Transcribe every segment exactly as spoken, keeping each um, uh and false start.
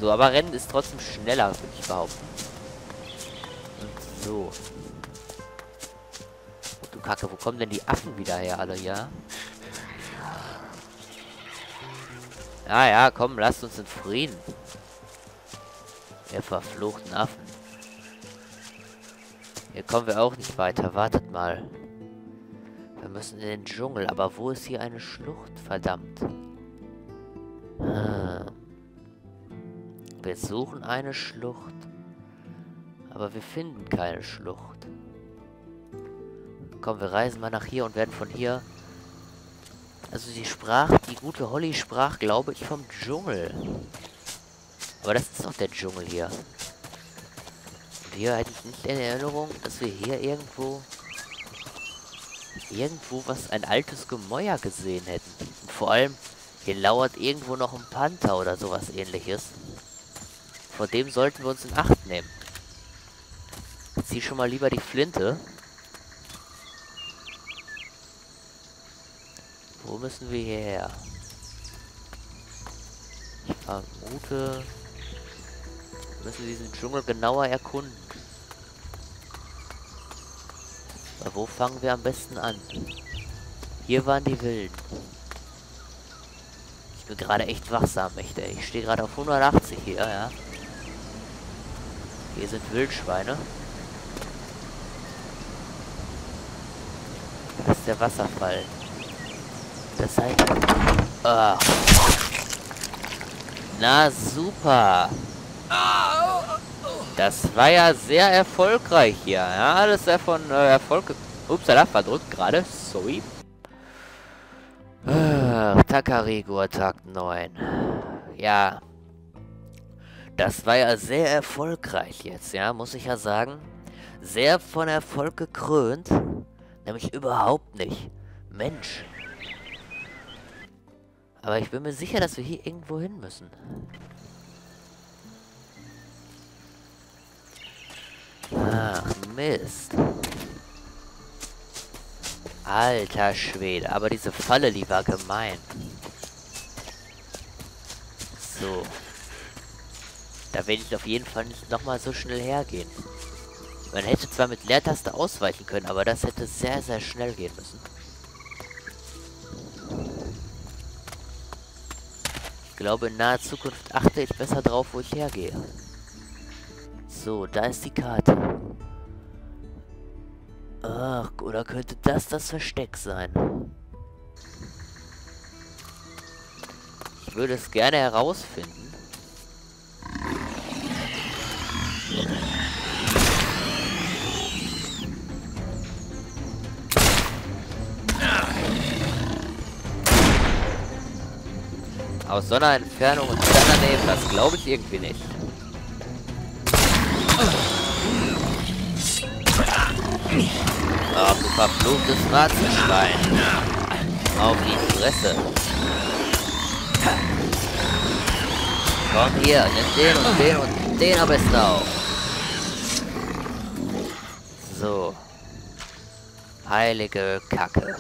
So, aber Rennen ist trotzdem schneller, würde ich behaupten. Und so. Du Kacke, wo kommen denn die Affen wieder her, alle, ja? Ja, ja, komm, lasst uns in Frieden. Ihr verfluchten Affen. Hier kommen wir auch nicht weiter, wartet mal. Wir müssen in den Dschungel, aber wo ist hier eine Schlucht, verdammt? Hm. Wir suchen eine Schlucht, aber wir finden keine Schlucht. Komm, wir reisen mal nach hier und werden von hier... Also sie sprach, die gute Holly sprach, glaube ich, vom Dschungel. Aber das ist doch der Dschungel hier. Und hier hätte ich nicht in Erinnerung, dass wir hier irgendwo... Irgendwo was, ein altes Gemäuer gesehen hätten. Und vor allem, hier lauert irgendwo noch ein Panther oder sowas ähnliches. Vor dem sollten wir uns in Acht nehmen. Ich zieh schon mal lieber die Flinte. Wo müssen wir hierher? Ich vermute, wir müssen diesen Dschungel genauer erkunden. Aber wo fangen wir am besten an? Hier waren die Wilden. Ich bin gerade echt wachsam, echt, ey. Ich stehe gerade auf hundertachtzig hier, ja. Hier sind Wildschweine. Das ist der Wasserfall. Das heißt... Ah. Na super. Das war ja sehr erfolgreich hier. Ja, das ist ja von äh, Erfolg... Ups, da verdrückt gerade. Sorry. Ah, Takarigor Tag neun. Ja. Das war ja sehr erfolgreich jetzt, ja, muss ich ja sagen. Sehr von Erfolg gekrönt. Nämlich überhaupt nicht. Mensch. Aber ich bin mir sicher, dass wir hier irgendwo hin müssen. Ach, Mist. Alter Schwede. Aber diese Falle, die war gemein. So. Da werde ich auf jeden Fall nicht nochmal so schnell hergehen. Man hätte zwar mit Leertaste ausweichen können, aber das hätte sehr, sehr schnell gehen müssen. Ich glaube, in naher Zukunft achte ich besser drauf, wo ich hergehe. So, da ist die Karte. Ach, oder könnte das das Versteck sein? Ich würde es gerne herausfinden. Aus so einer Entfernung und dann daneben, das glaube ich irgendwie nicht. Ach, du verfluchtes Warzenschwein. Auf die Fresse. Komm hier, nimm den und den und den am besten auch. So. Heilige Kacke.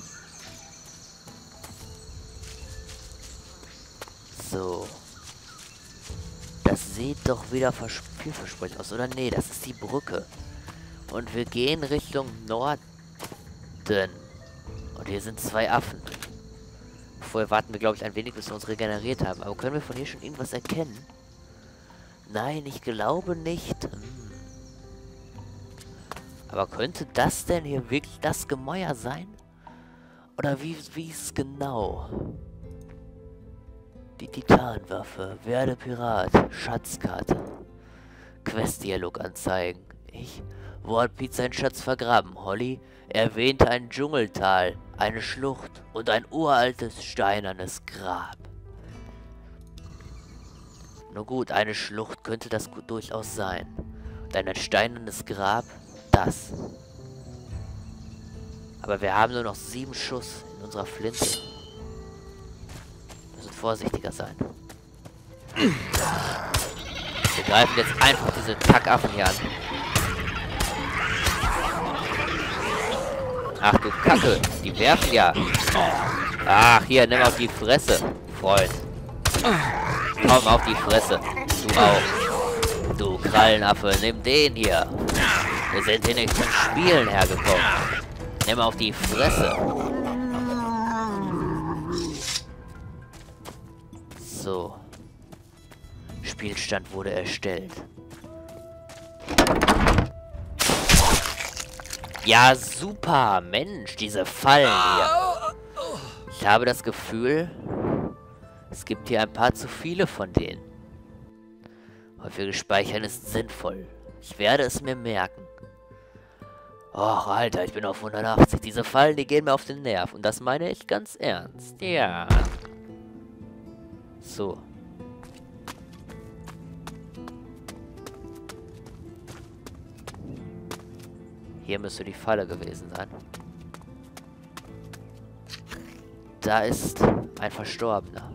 So. Das sieht doch wieder vielversprechend aus, oder? Nee, das ist die Brücke. Und wir gehen Richtung Norden. Und hier sind zwei Affen. Vorher warten wir, glaube ich, ein wenig, bis wir uns regeneriert haben. Aber können wir von hier schon irgendwas erkennen? Nein, ich glaube nicht. Hm. Aber könnte das denn hier wirklich das Gemäuer sein? Oder wie, wie ist es genau? Die Titanwaffe, werde Pirat, Schatzkarte, Quest-Dialog anzeigen. Ich, wo hat Pete seinen Schatz vergraben? Holly erwähnte ein Dschungeltal, eine Schlucht und ein uraltes steinernes Grab. Nur gut, eine Schlucht könnte das durchaus sein. Und ein steinernes Grab, das. Aber wir haben nur noch sieben Schuss in unserer Flinte. Vorsichtiger sein. Wir greifen jetzt einfach diese Kackaffen hier an. Ach du Kacke, die werfen ja. Ach, hier, nimm auf die Fresse, Freund. Komm auf die Fresse. Du auch. Du Krallenaffe, nimm den hier. Wir sind hier nicht zum Spielen hergekommen. Nimm auf die Fresse. So. Spielstand wurde erstellt. Ja, super. Mensch, diese Fallen hier. Ich habe das Gefühl, es gibt hier ein paar zu viele von denen. Häufiges Speichern ist sinnvoll. Ich werde es mir merken. Och, Alter, ich bin auf hundertachtzig. Diese Fallen, die gehen mir auf den Nerv. Und das meine ich ganz ernst. Ja. So. Hier müsste die Falle gewesen sein. Da ist ein Verstorbener.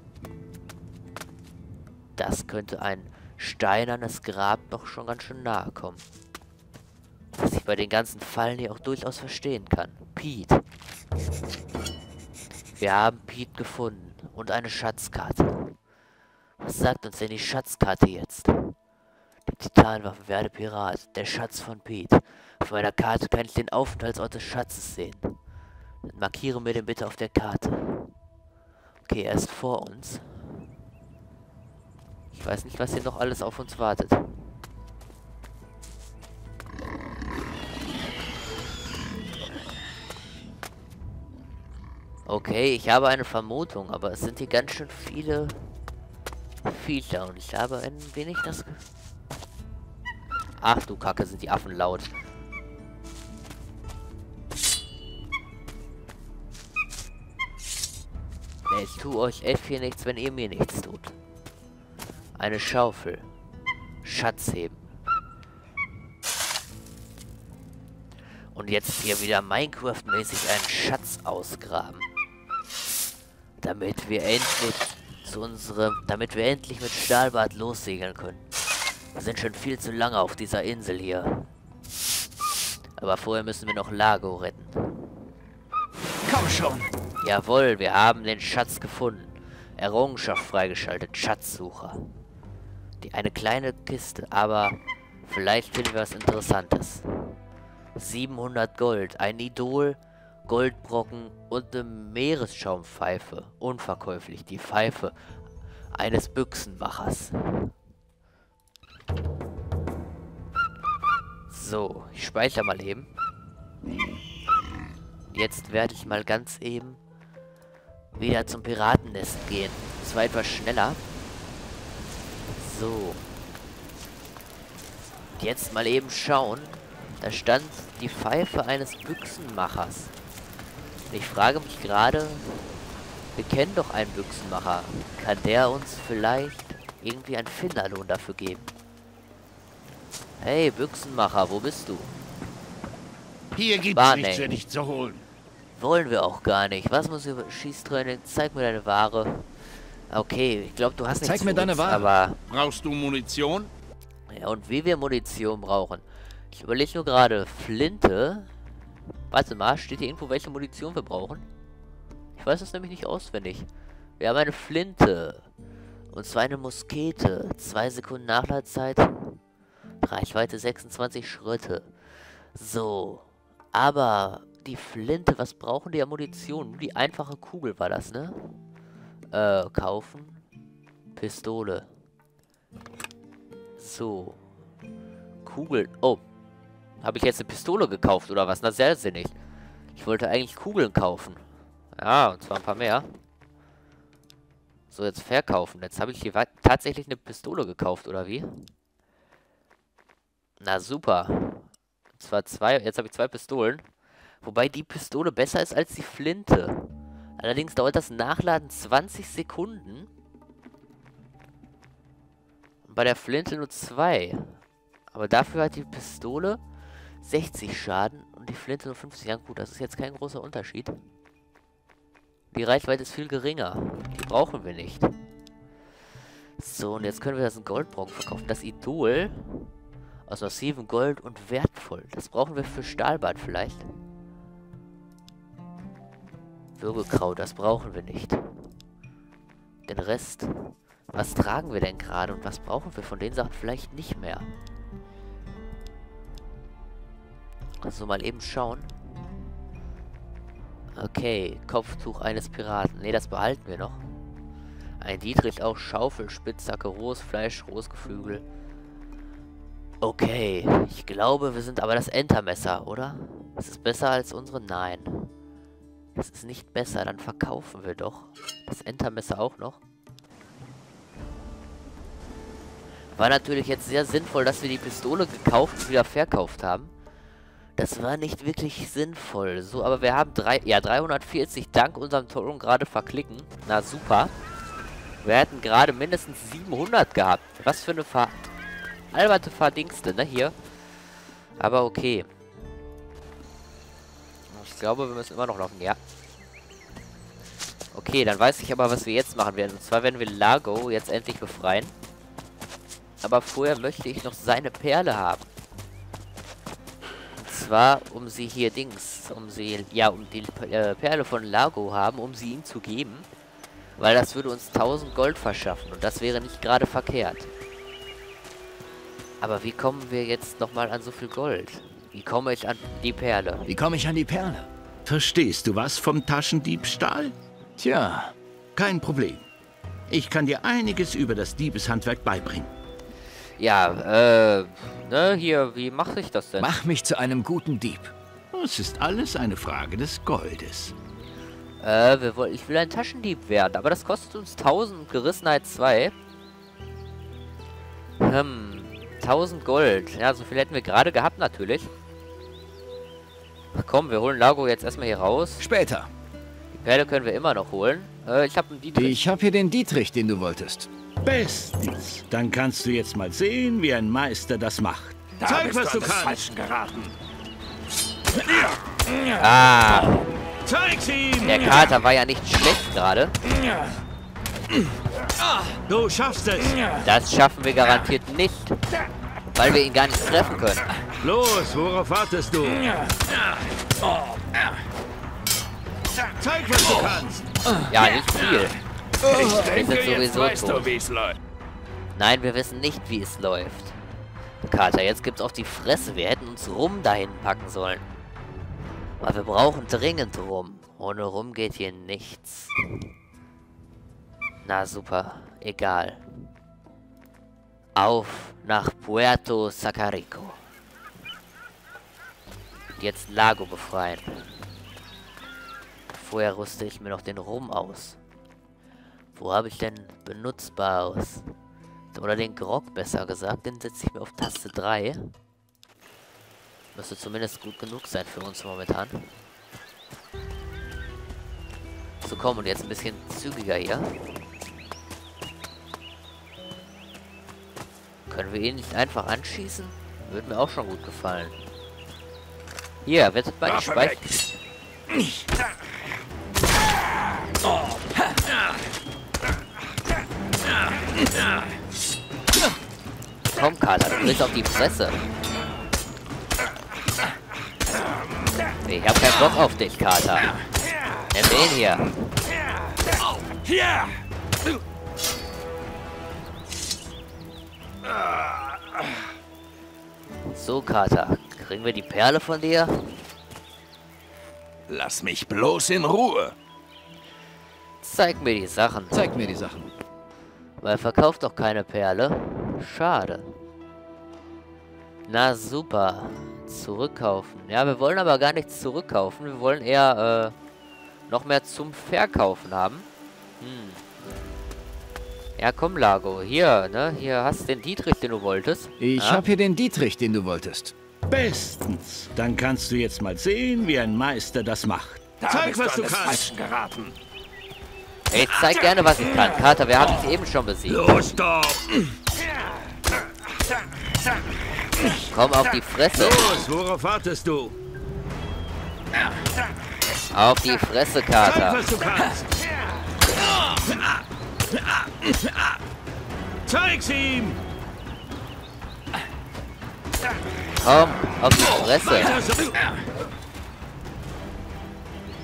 Das könnte ein steinernes Grab noch schon ganz schön nahe kommen. Was ich bei den ganzen Fallen hier auch durchaus verstehen kann. Pete. Wir haben Pete gefunden. Und eine Schatzkarte. Was sagt uns denn die Schatzkarte jetzt? Die Titanwaffe, werde Pirat. Der Schatz von Pete. Auf meiner Karte kann ich den Aufenthaltsort des Schatzes sehen. Dann markiere mir den bitte auf der Karte. Okay, er ist vor uns. Ich weiß nicht, was hier noch alles auf uns wartet. Okay, ich habe eine Vermutung, aber es sind hier ganz schön viele Viecher und ich habe ein wenig das... Ach du Kacke, sind die Affen laut. Ich tue euch F hier nichts, wenn ihr mir nichts tut. Eine Schaufel. Schatz heben. Und jetzt hier wieder Minecraft-mäßig einen Schatz ausgraben. Damit wir endlich zu unserem... Damit wir endlich mit Stahlbart lossegeln können. Wir sind schon viel zu lange auf dieser Insel hier. Aber vorher müssen wir noch Lago retten. Komm schon! Jawohl, wir haben den Schatz gefunden. Errungenschaft freigeschaltet. Schatzsucher. Die eine kleine Kiste, aber vielleicht finden wir was Interessantes. siebenhundert Gold, ein Idol, Goldbrocken und eine Meeresschaumpfeife. Unverkäuflich, die Pfeife eines Büchsenmachers. So, ich speichere mal eben. Jetzt werde ich mal ganz eben wieder zum Piratennest gehen. Das war etwas schneller. So. Jetzt mal eben schauen. Da stand die Pfeife eines Büchsenmachers. Und ich frage mich gerade, wir kennen doch einen Büchsenmacher. Kann der uns vielleicht irgendwie einen Finderlohn dafür geben? Hey, Büchsenmacher, wo bist du? Hier gibt's Barney. nichts für dich zu holen. Wollen wir auch gar nicht. Was muss über Schießtraining? Zeig mir deine Ware. Okay, ich glaube, du hast nichts Zeig mir für deine uns, Ware. aber... Brauchst du Munition? Ja, und wie wir Munition brauchen. Ich überlege nur gerade, Flinte. Warte mal, steht hier irgendwo, welche Munition wir brauchen? Ich weiß das nämlich nicht auswendig. Wir haben eine Flinte. Und zwar eine Muskete. Zwei Sekunden Nachladezeit. Reichweite sechsundzwanzig Schritte. So. Aber die Flinte, was brauchen die an Munition? Nur die einfache Kugel war das, ne? Äh, kaufen. Pistole. So. Kugeln. Oh. Habe ich jetzt eine Pistole gekauft oder was? Na, sehr sinnig. Ich wollte eigentlich Kugeln kaufen. Ja, und zwar ein paar mehr. So, jetzt verkaufen. Jetzt habe ich hier tatsächlich eine Pistole gekauft, oder wie? Na, super. Und zwar zwei. Jetzt habe ich zwei Pistolen. Wobei die Pistole besser ist als die Flinte. Allerdings dauert das Nachladen zwanzig Sekunden. Und bei der Flinte nur zwei. Aber dafür hat die Pistole sechzig Schaden und die Flinte nur fünfzig. Ja gut, das ist jetzt kein großer Unterschied. Die Reichweite ist viel geringer. Die brauchen wir nicht. So, und jetzt können wir das in Goldbrocken verkaufen. Das Idol aus massivem Gold und wertvoll. Das brauchen wir für Stahlbad vielleicht. Würgekraut, das brauchen wir nicht. Den Rest Was tragen wir denn gerade und was brauchen wir von den Sachen vielleicht nicht mehr? Also mal eben schauen. Okay, Kopftuch eines Piraten. Ne, das behalten wir noch. Ein Dietrich auch, Schaufel, Spitzhacke, rohes Fleisch, rohes Geflügel. Okay, ich glaube, wir sind aber das Entermesser, oder? Das ist besser als unsere? Nein. Das ist nicht besser, dann verkaufen wir doch. Das Entermesser auch noch. War natürlich jetzt sehr sinnvoll, dass wir die Pistole gekauft und wieder verkauft haben. Das war nicht wirklich sinnvoll. So, aber wir haben drei, ja, dreihundertvierzig dank unserem Toron gerade verklicken. Na super. Wir hätten gerade mindestens siebenhundert gehabt. Was für eine veralberte Verdingste, ne, hier. Aber okay. Ich glaube, wir müssen immer noch laufen, ja. Okay, dann weiß ich aber, was wir jetzt machen werden. Und zwar werden wir Largo jetzt endlich befreien. Aber vorher möchte ich noch seine Perle haben. Und zwar, um sie hier Dings, um sie, ja, um die äh, Perle von Largo haben, um sie ihm zu geben. Weil das würde uns tausend Gold verschaffen und das wäre nicht gerade verkehrt. Aber wie kommen wir jetzt nochmal an so viel Gold? Wie komme ich an die Perle? Wie komme ich an die Perle? Verstehst du was vom Taschendiebstahl? Tja, Kein Problem. Ich kann dir einiges über das Diebeshandwerk beibringen. Ja, äh, ne, hier, wie mache ich das denn? mach mich zu einem guten Dieb. Es ist alles eine Frage des Goldes. Äh, wir wollen, ich will ein Taschendieb werden, aber das kostet uns tausend und Gerissenheit zwei. Hm, tausend Gold. Ja, so viel hätten wir gerade gehabt natürlich. Ach komm, wir holen Largo jetzt erstmal hier raus. Später. Die Perle können wir immer noch holen. Äh, ich habe einen Dietrich. Ich habe hier den Dietrich, den du wolltest. Bestens. Dann kannst du jetzt mal sehen, wie ein Meister das macht. Da Zeig, bist was du du an des kannst. Falschen geraten. Ah, Zeig's ihm! der Kater war ja nicht schlecht gerade. Du schaffst es! Das schaffen wir garantiert nicht. Weil wir ihn gar nicht treffen können. Los, worauf wartest du? Zeig, was du kannst! Ja, nicht viel. Ich denke, jetzt sowieso weißt du, tot. wie es läuft. Nein, wir wissen nicht, wie es läuft. Kater, jetzt gibt's auf die Fresse. Wir hätten uns Rum dahin packen sollen. Aber wir brauchen dringend Rum. Ohne Rum geht hier nichts. Na super, egal. Auf nach Puerto Sacarico. Jetzt Largo befreien. Vorher rüste ich mir noch den Rum aus. Wo habe ich denn Benutzbares? Oder den Grog, besser gesagt. Den setze ich mir auf Taste drei. Müsste zumindest gut genug sein für uns momentan. So, komm, und jetzt ein bisschen zügiger hier. Können wir ihn nicht einfach anschießen? Würde mir auch schon gut gefallen. Hier, wettet mal die Speicher. Komm, Kater, du kriegst auf die Fresse. Ich hab keinen Bock auf dich, Kater. Nimm den hier. So, Kater. Kriegen wir die Perle von dir? Lass mich bloß in Ruhe. Zeig mir die Sachen. Zeig mir die Sachen. Weil verkauft doch keine Perle. Schade. Na super. Zurückkaufen. Ja, wir wollen aber gar nichts zurückkaufen. Wir wollen eher äh, noch mehr zum Verkaufen haben. Hm. Ja, komm, Largo. Hier, ne? Hier hast du den Dietrich, den du wolltest. Ich ja? habe hier den Dietrich, den du wolltest. Bestens. Dann kannst du jetzt mal sehen, wie ein Meister das macht. Da Zeig, was du du kannst. geraten. Ich zeig gerne, was ich kann. Kater, wir haben dich eben schon besiegt. Los doch! Komm auf die Fresse. Los, worauf wartest du? Auf die Fresse, Zeig, Kater. was du kannst! Zeig's ihm! Komm, auf die Fresse. Weiter so.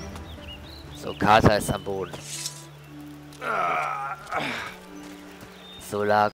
So, Kater ist am Boden. So lag